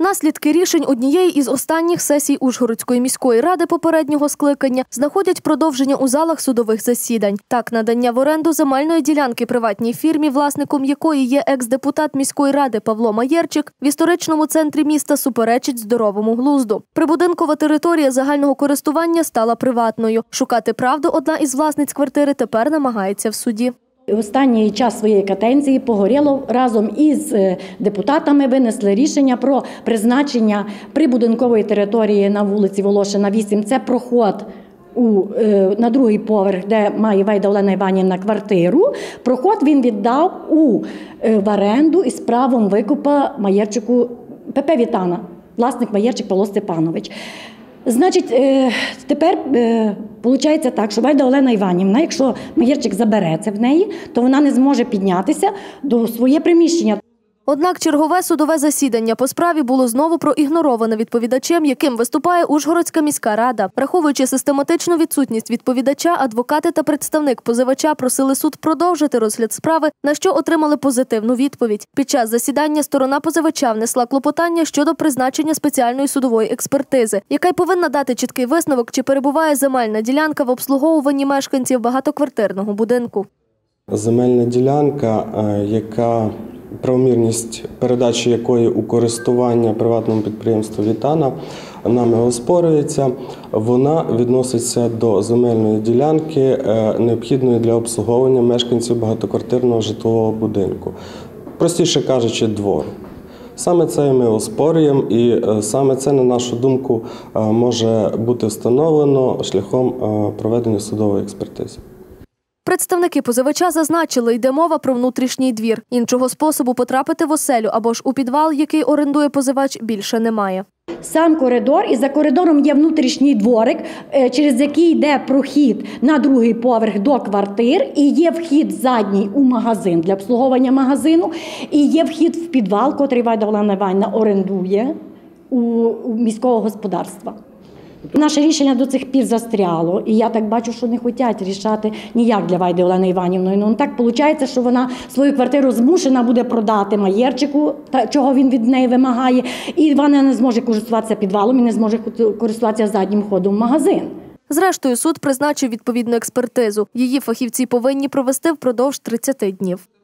Наслідки рішень однієї із останніх сесій Ужгородської міської ради попереднього скликання знаходять продовження у залах судових засідань. Так, надання в оренду земельної ділянки приватній фірмі, власником якої є екс-депутат міської ради Павло Маєрчик, в історичному центрі міста суперечить здоровому глузду. Прибудинкова територія загального користування стала приватною. Шукати правду одна із власниць квартири тепер намагається в суді. Останній час своєї каденції Погорєлов разом із депутатами винесли рішення про призначення прибудинкової території на вулиці Волошина, 8. Це проход на другий поверх, де має Вайда Олена Іванівна квартиру. Проход він віддав в оренду із правом викупу Маєрчику ПП Вітана, власник Маєрчик Павло Степанович. Значить, тепер виходить так, що Вайда Олена Іванівна, якщо Маєрчик забереться в неї, то вона не зможе піднятися до своє приміщення. Однак чергове судове засідання по справі було знову проігнороване відповідачем, яким виступає Ужгородська міська рада. Враховуючи систематичну відсутність відповідача, адвокати та представник позивача просили суд продовжити розгляд справи, на що отримали позитивну відповідь. Під час засідання сторона позивача внесла клопотання щодо призначення спеціальної судової експертизи, яка й повинна дати чіткий висновок, чи перебуває земельна ділянка в обслуговуванні мешканців багатоквартирного будинку. Земельна ділянка, правомірність передачі якої у користування приватному підприємству «Вітана» нами оспорюється, вона відноситься до земельної ділянки, необхідної для обслуговування мешканців багатоквартирного житлового будинку. Простіше кажучи, двору. Саме це ми оспорюємо і саме це, на нашу думку, може бути встановлено шляхом проведення судової експертизи. Представники позивача зазначили, йде мова про внутрішній двір. Іншого способу потрапити в оселю або ж у підвал, який орендує позивач, більше немає. Сам коридор, і за коридором є внутрішній дворик, через який йде прохід на другий поверх до квартир, і є вхід задній у магазин для обслуговування магазину, і є вхід в підвал, котрий Вайда Олена Іванівна орендує у міського господарства. Наше рішення до цих пір застряло, і я так бачу, що не хочуть рішати ніяк для Вайди Олени Іванівної. Ну, так виходить, що вона свою квартиру змушена буде продати Маєрчику, чого він від неї вимагає, і вона не зможе користуватися підвалом і не зможе користуватися заднім ходом в магазин. Зрештою, суд призначив відповідну експертизу. Її фахівці повинні провести впродовж 30 днів.